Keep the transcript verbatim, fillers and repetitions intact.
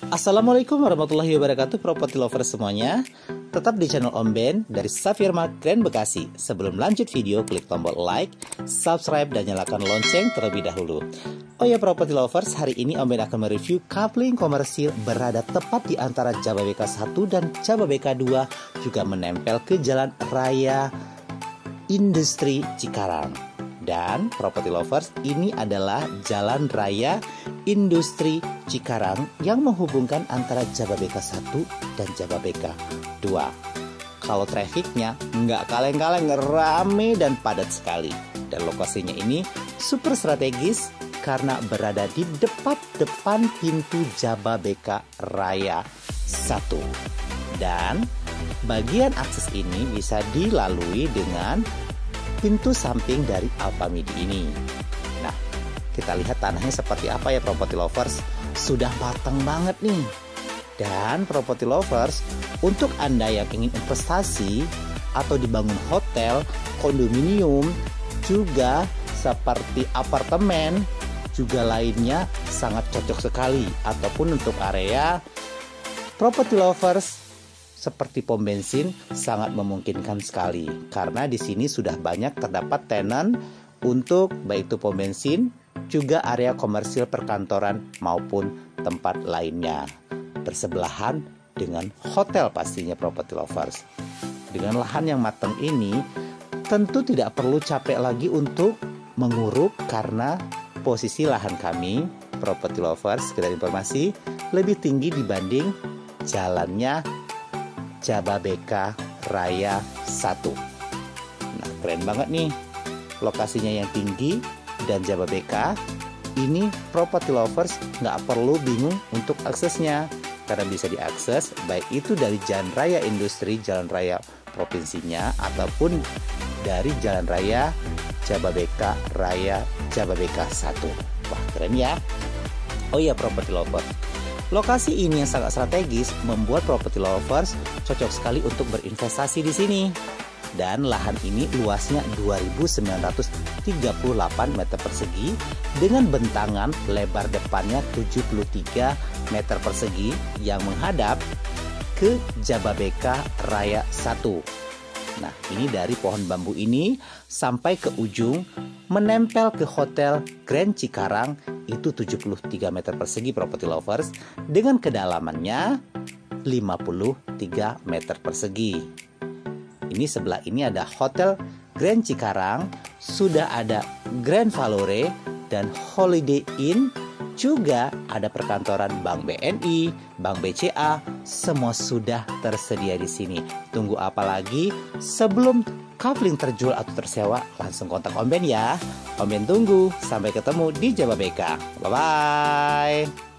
Assalamualaikum warahmatullahi wabarakatuh, property lover semuanya. Tetap di channel Om Ben dari Safirma Grand Bekasi. Sebelum lanjut video, klik tombol like, subscribe, dan nyalakan lonceng terlebih dahulu. Oh ya property lovers, hari ini Om Ben akan mereview coupling komersil berada tepat di antara Jababeka satu dan Jababeka dua, juga menempel ke Jalan Raya Industri Cikarang. Dan property lovers, ini adalah Jalan Raya Industri Cikarang yang menghubungkan antara Jababeka satu dan Jababeka dua. Kalau trafiknya nggak kaleng-kaleng, rame dan padat sekali. Dan lokasinya ini super strategis karena berada di depan-depan pintu Jababeka Raya satu. Dan bagian akses ini bisa dilalui dengan pintu samping dari Alfamidi ini. Nah, kita lihat tanahnya seperti apa ya property lovers. Sudah matang banget nih. Dan property lovers, untuk Anda yang ingin investasi atau dibangun hotel, kondominium, juga seperti apartemen, juga lainnya sangat cocok sekali. Ataupun untuk area property lovers seperti pom bensin sangat memungkinkan sekali karena di sini sudah banyak terdapat tenan untuk baik itu pom bensin, juga area komersil perkantoran maupun tempat lainnya. Bersebelahan dengan hotel pastinya property lovers. Dengan lahan yang matang ini tentu tidak perlu capek lagi untuk menguruk karena posisi lahan kami property lovers, sekedar informasi, lebih tinggi dibanding jalannya Jababeka Raya satu. Nah, keren banget nih lokasinya yang tinggi dan Jababeka. Ini property lovers nggak perlu bingung untuk aksesnya karena bisa diakses baik itu dari Jalan Raya Industri, Jalan Raya provinsinya, ataupun dari Jalan Raya Jababeka Raya Jababeka satu. Wah, keren ya. Oh iya property lovers, lokasi ini yang sangat strategis membuat property lovers cocok sekali untuk berinvestasi di sini. Dan lahan ini luasnya dua ribu sembilan ratus tiga puluh delapan meter persegi dengan bentangan lebar depannya tujuh puluh tiga meter persegi yang menghadap ke Jababeka Raya satu. Nah, ini dari pohon bambu ini sampai ke ujung menempel ke Hotel Grand Cikarang itu tujuh puluh tiga meter persegi property lovers dengan kedalamannya lima puluh tiga meter persegi. Ini sebelah ini ada Hotel Grand Cikarang, sudah ada Grand Valore dan Holiday Inn, juga ada perkantoran Bank B N I, Bank B C A, semua sudah tersedia di sini. Tunggu apa lagi? Sebelum coupling terjual atau tersewa, langsung kontak Om Ben ya. Om Ben tunggu. Sampai ketemu di Jababeka. Bye-bye.